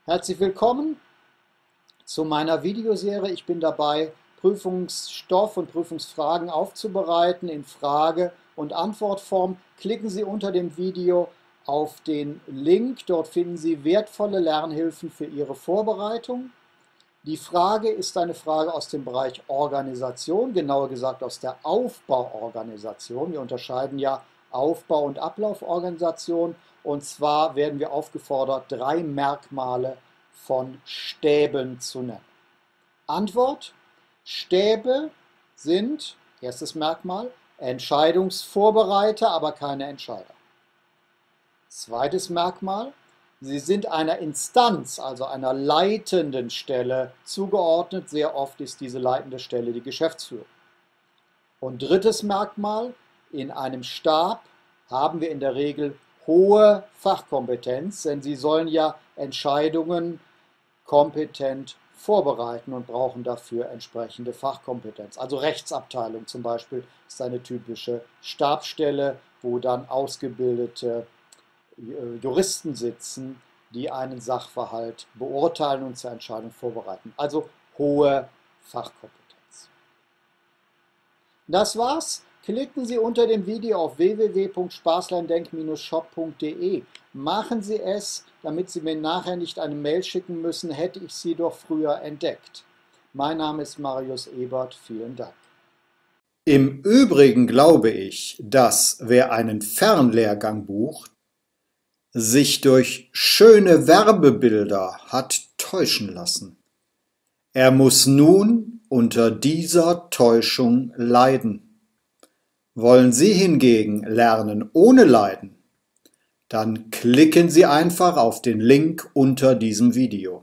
Herzlich willkommen zu meiner Videoserie. Ich bin dabei, Prüfungsstoff und Prüfungsfragen aufzubereiten in Frage- und Antwortform. Klicken Sie unter dem Video auf den Link. Dort finden Sie wertvolle Lernhilfen für Ihre Vorbereitung. Die Frage ist eine Frage aus dem Bereich Organisation, genauer gesagt aus der Aufbauorganisation. Wir unterscheiden ja Aufbau- und Ablauforganisation. Und zwar werden wir aufgefordert, 3 Merkmale von Stäben zu nennen. Antwort: Stäbe sind, erstes Merkmal, Entscheidungsvorbereiter, aber keine Entscheider. Zweites Merkmal: Sie sind einer Instanz, also einer leitenden Stelle zugeordnet. Sehr oft ist diese leitende Stelle die Geschäftsführung. Und drittes Merkmal: In einem Stab haben wir in der Regel hohe Fachkompetenz, denn sie sollen ja Entscheidungen kompetent vorbereiten und brauchen dafür entsprechende Fachkompetenz. Also Rechtsabteilung zum Beispiel ist eine typische Stabsstelle, wo dann ausgebildete Juristen sitzen, die einen Sachverhalt beurteilen und zur Entscheidung vorbereiten. Also hohe Fachkompetenz. Das war's. Klicken Sie unter dem Video auf www.spaßleindenk-shop.de. Machen Sie es, damit Sie mir nachher nicht eine Mail schicken müssen, hätte ich Sie doch früher entdeckt. Mein Name ist Marius Ebert, vielen Dank. Im Übrigen glaube ich, dass wer einen Fernlehrgang bucht, sich durch schöne Werbebilder hat täuschen lassen. Er muss nun unter dieser Täuschung leiden. Wollen Sie hingegen lernen ohne Leiden? Dann klicken Sie einfach auf den Link unter diesem Video.